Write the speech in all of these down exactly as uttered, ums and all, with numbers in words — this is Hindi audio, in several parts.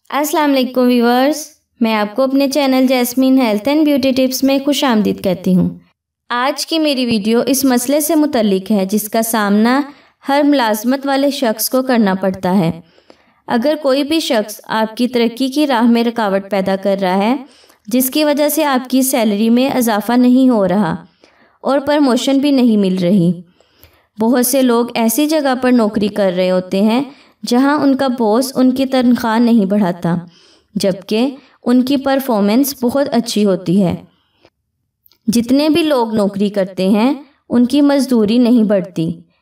अस्सलाम वालेकुम व्यूअर्स, मैं आपको अपने channel Jasmine health and beauty tips में खुश आमदीद कहती हूँ। आज की मेरी वीडियो इस मसले से मुतल्लिक है जिसका सामना हर मुलाजमत वाले शख्स को करना पड़ता है। अगर कोई भी शख्स आपकी तरक्की की राह में रुकावट पैदा कर रहा है, जिसकी वजह से आपकी सैलरी में इजाफा नहीं हो रहा और प्रमोशन भी नहीं मिल रही। बहुत से लोग ऐसी जगह पर नौकरी कर रहे होते हैं जहां उनका बॉस उनकी तनख्वाह नहीं बढ़ाता, जबकि उनकी परफॉर्मेंस बहुत अच्छी होती है। जितने भी लोग नौकरी करते हैं उनकी मजदूरी नहीं बढ़ती।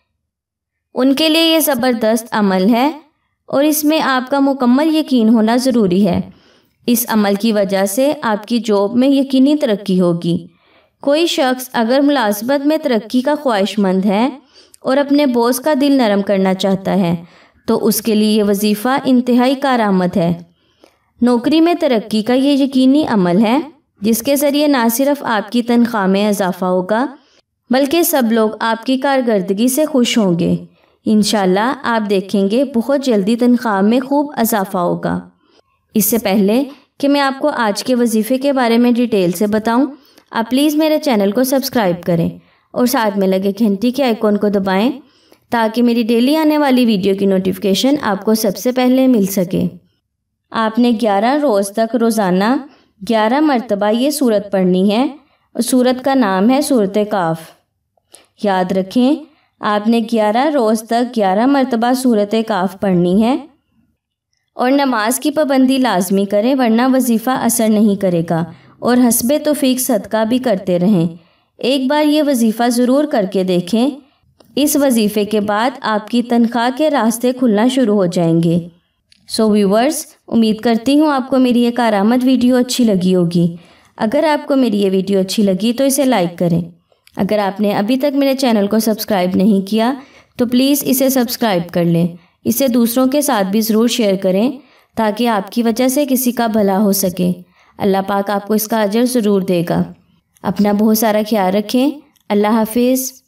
उनके लिए ये ज़बरदस्त अमल है और इसमें आपका मुकम्मल यकीन होना ज़रूरी है। इस अमल की वजह से आपकी जॉब में यकीनी तरक्की होगी। कोई शख्स अगर मुलाजमत में तरक्की का ख्वाहिशमंद है और अपने बॉस का दिल नरम करना चाहता है तो उसके लिए ये वजीफ़ा इंतहाई कारआमद है। नौकरी में तरक्की का ये यकीनी अमल है जिसके ज़रिए ना सिर्फ आपकी तनख्वाह में इजाफा होगा बल्कि सब लोग आपकी कारकर्दगी से खुश होंगे। इंशाल्लाह आप देखेंगे बहुत जल्दी तनख्वाह में खूब इजाफा होगा। इससे पहले कि मैं आपको आज के वजीफ़े के बारे में डिटेल से बताऊं, आप प्लीज़ मेरे चैनल को सब्सक्राइब करें और साथ में लगे घंटी के आइकॉन को दबाएं ताकि मेरी डेली आने वाली वीडियो की नोटिफिकेशन आपको सबसे पहले मिल सके। आपने ग्यारह रोज़ तक रोज़ाना ग्यारह मरतबा ये सूरत पढ़नी है और सूरत का नाम है सूरत काफ। याद रखें, आपने ग्यारह रोज़ तक ग्यारह मरतबा सूरत काफ पढ़नी है और नमाज की पाबंदी लाजमी करें वरना वजीफ़ा असर नहीं करेगा और हस्बे तौफीक सदका भी करते रहें। एक बार ये वजीफ़ा ज़रूर करके देखें। इस वजीफ़े के बाद आपकी तनख्वाह के रास्ते खुलना शुरू हो जाएंगे। सो व्यूवर्स, उम्मीद करती हूँ आपको मेरी ये कारआमद वीडियो अच्छी लगी होगी। अगर आपको मेरी ये वीडियो अच्छी लगी तो इसे लाइक करें। अगर आपने अभी तक मेरे चैनल को सब्सक्राइब नहीं किया तो प्लीज़ इसे सब्सक्राइब कर लें। इसे दूसरों के साथ भी ज़रूर शेयर करें ताकि आपकी वजह से किसी का भला हो सके। अल्लाह पाक आपको इसका अजर ज़रूर देगा। अपना बहुत सारा ख्याल रखें। अल्लाह हाफिज़।